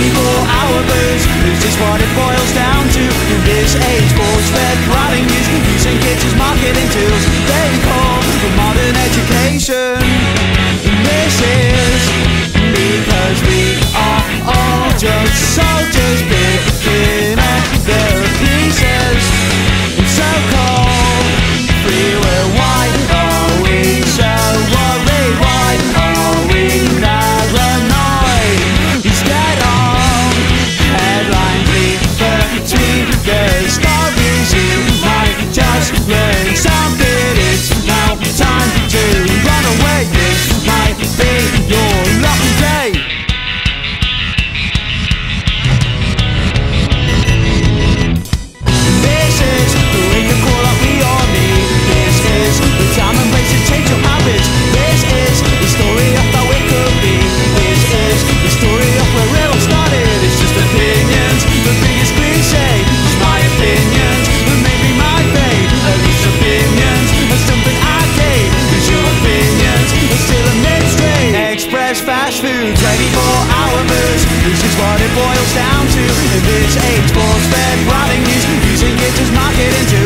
24-hour booze is just what it boils down to. In this age, force-fed prodding news, using kids as marketing tools. They call for modern education. This is because we are all just soldiers picking up the pieces. It's so cold, free will. Why are we so worried? Why are we paranoid? Instead of headlines between the stories, you might just learn something. It's now time to run away. This might be your lucky day. This is the wake-up call that we all need. This is the time and place to change your habits. This is the story of how it could be. This is the story of where it all started. It's just opinions, the biggest cliche. It's my opinions, and maybe my fate. At least opinions are something I gave. Cause your opinions are still a mainstream. Express fast food, 24-hour booze. This is what it boils down to. In this age, force-fed prodding news, using kids as marketing tools.